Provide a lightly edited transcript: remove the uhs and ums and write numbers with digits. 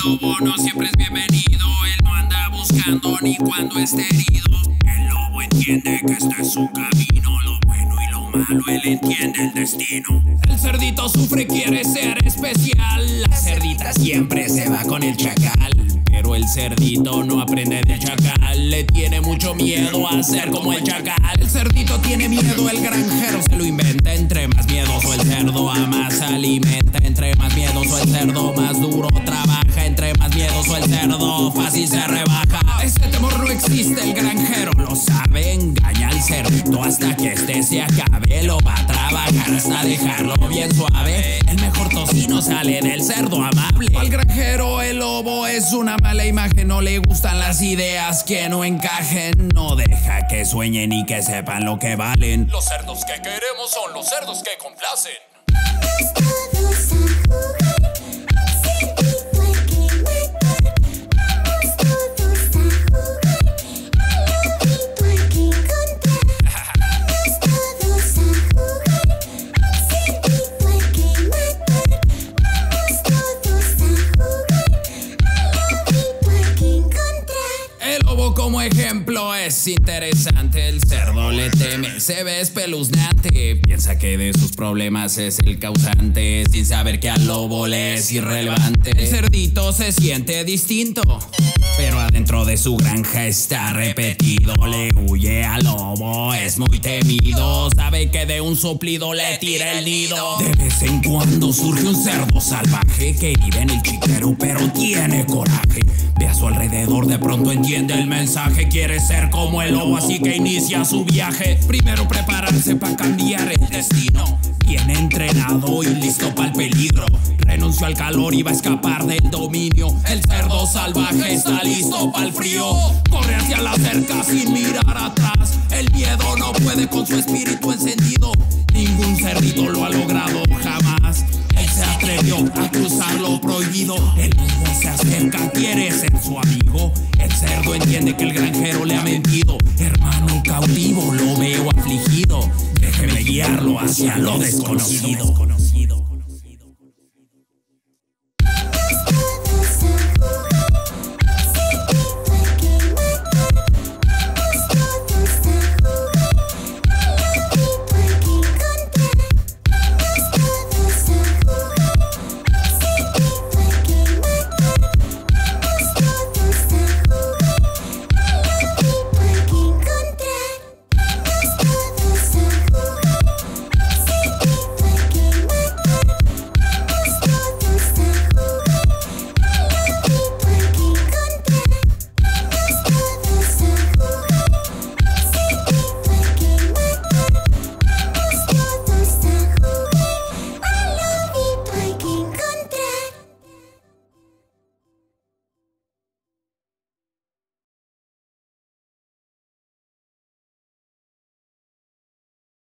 lobo no siempre es bienvenido. Él no anda buscando ni cuando esté herido. El lobo entiende que este es su camino. Lo bueno y lo malo, él entiende el destino. El cerdito sufre, quiere ser especial. La cerdita siempre se va con el chacal. Pero el cerdito no aprende del chacal. Le tiene mucho miedo a ser como el chacal. El cerdito tiene miedo, el granjero se lo inventa. Entre más miedoso el cerdo, a más alimenta. Entre más miedoso el cerdo, más duro trabaja. Entre más miedoso el cerdo, fácil se rebaja. Ese temor no existe, el granjero lo sabe. Engaña al cerdito hasta que este se acabe. Lo va a trabajar hasta dejarlo bien suave. El mejor tocino sale del cerdo amable. Al granjero el lobo es una mala imagen. No le gustan las ideas que no encajen. No deja que sueñen y que sepan lo que valen. Los cerdos que queremos son los cerdos que complacen. Vamos todos a jugar, al cerdito hay que matar. Vamos todos a jugar, al lobito hay que encontrar. Vamos todos a jugar, al cerdito hay que matar. Vamos todos a jugar, al lobito hay que encontrar. El lobo como ejemplo es interesante. El cerdo le teme, se ve espeluznante. Piensa que de sus problemas es el causante, sin saber que al lobo le es irrelevante. El cerdito se siente distinto, pero adentro de su granja está repetido. Le huye al lobo, es muy temido. Sabe que de un soplido le tira el nido. De vez en cuando surge un cerdo salvaje que vive en el chiquero pero tiene coraje. Ve a su alrededor, de pronto entiende el mensaje. Quiere ser como el lobo, así que inicia su viaje. Primero prepararse para cambiar el destino. Bien entrenado y listo para el peligro. Renunció al calor y va a escapar del dominio. El cerdo salvaje está listo para el frío. Corre hacia la cerca sin mirar atrás. El miedo no puede con su espíritu encendido. Ningún cerdito lo ha logrado jamás. Él se atrevió a cruzar lo prohibido. El lobo se acerca, quiere ser su amigo. El cerdo entiende que el granjero le ha mentido. Hermano cautivo, lo veo afligido. Déjeme guiarlo hacia lo desconocido.